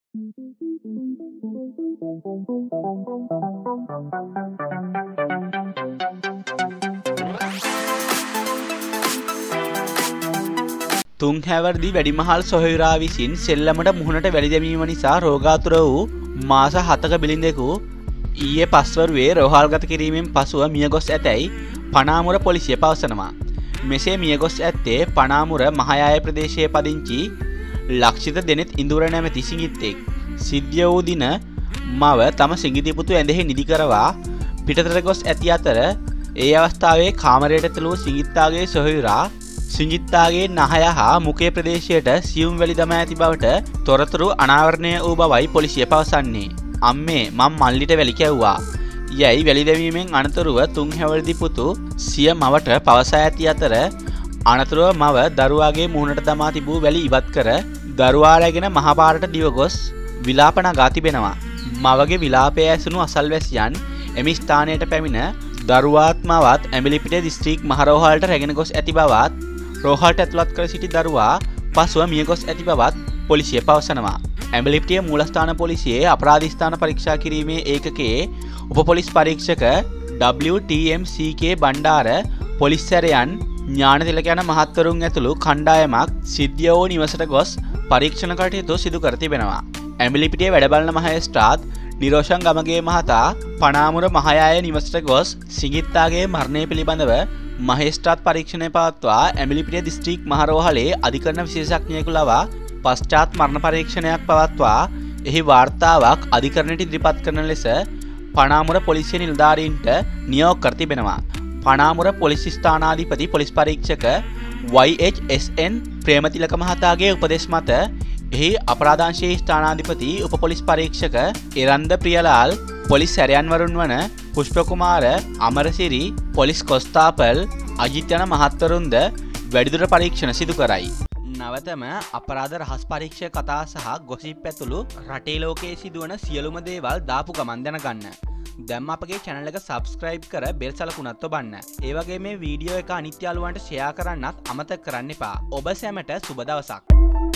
තුන්හැවරදි වැඩිමහල් සොහොයුරා විසින් සෙල්ලමට මුහුණට වැලි දැමීම නිසා රෝගාතුර වූ මාස 7ක බිලිඳෙකු ඊයේ පස්වරුවේ රෝහල්ගත කිරීමෙන් පසුව මියගොස් ඇතැයි පනාමුර පොලිසිය පවසනවා. මෙසේ මියගොස් ඇත්තේ පනාමුර මහයාය ප්‍රදේශයේ පදිංචි ලක්ෂිත දෙනෙත් ඉඳුර නැමැති සිඟිත්තෙක්. සිද්ධිය වූ දින මව තම සිඟිති පුතු ඇඳෙහි නිදි කරවා පිටතට ගොස් ඇති අතර ඒ අවස්ථාවේ කාමරයට ඇතුළු සිඟිත්තාගේ සොහොයුරා සිඟිත්තාගේ නහය හා මුඛයේ ප්‍රදේශයට සියුම් වැලි දමා ඇති බවට තොරතුරු අනාවරණය වූ බවයි පොලිසිය පවසන්නේ. අම්මේ මම මල්ලිට වැලි කැව්වා. යැයි වැලි දැමීමෙන් අනතුරුව තුන්හැවරදි පුතු සිය මවට පවසා ඇති අතර අනතුරුව මව දරුවාගේ මුහුණට දමා තිබූ වැලි ඉවත් කර දරුවා රැගෙන මහපාරට දිව ගොස් විලාප නගා තිබෙනවා. මවගේ විලාපය ඇසුණු අසල්වැසියන් එම ස්ථානයට පැමිණ දරුවාත් මවත් ඇඹිලිපිටිය දිස්ත්‍රික් මහරෝහලට රැගෙන ගොස් ඇති බවත් රෝහලට ඇතුළත් කර සිටි දරුවා පසුව මිය ගොස් ඇති බවත් පොලිසිය පවසනවා. ඇඹිලිපිටිය මූලස්ථාන පොලිසියේ අපරාධ ස්ථාන පරීක්ෂා කිරීමේ ඒකකයේ උප පොලිස් පරීක්ෂක WTMCK බණ්ඩාර පොලිස් සැරයන් ඥානතිලක යන මහත්වරුන් ඇතුළු කණ්ඩායමක් සිද්ධිය වූ නිවසට ගොස් පරීක්ෂණ කටයුතු සිදු කර තිබෙනවා. ඇඹිලිපිටිය වැඩබලන මහේස්ත්‍රාත් නිරෝෂන් ගමගේ මහතා පනාමුර මහයාය නිවසට ගොස් සිඟිත්තාගේ මරණය පිළිබඳව මහේස්ත්‍රාත් පරීක්ෂණය පවත්වා ඇඹිලිපිටිය දිස්ත්‍රික් මහරෝහලේ අධිකරණ විශේෂඥයෙකු ලවා පශ්චාත් මරණ පරීක්ෂණයක් පවත්වා එහි වාර්තාවක් අධිකරණයට ඉදිරිපත් කරන ලෙස පනාමුර පොලිසිය නිලධාරීන්ට නියෝග කර තිබෙනවා. පනාමුර පොලිස් ස්ථානාධිපති පොලිස් පරීක්ෂක YHSN ප්‍රේමතිලක මහතාගේ උපදෙස් මත එහි අපරාධාංශයේ ස්ථානාධිපති උප පොලිස් පරීක්ෂක එරන්ද ප්‍රියලාල් පොලිස් සැරයන්වරුන් වන පුෂ්පකුමාර අමරසිරි පොලිස් කොස්තාපල් අජිත් යන මහත්වරුන්ද වැඩිදුර පරීක්ෂණ සිදු කරයි. නවතම අපරාධ රහස් පරීක්ෂා කතා සහ ගොසිප් ඇතුළු රටේ ලෝකයේ සිදුවන සියලුම දේවල් දාපු ගමන් දැනගන්න. දැන් අපගේ channel එක subscribe කර බෙල් සලකුණත් ඔබන්න. ඒ වගේ මේ වීඩියෝ එක අනිත් යාළුවන්ට share කරන්නත් අමතක කරන්න එපා. ඔබ සැමට සුබ දවසක්.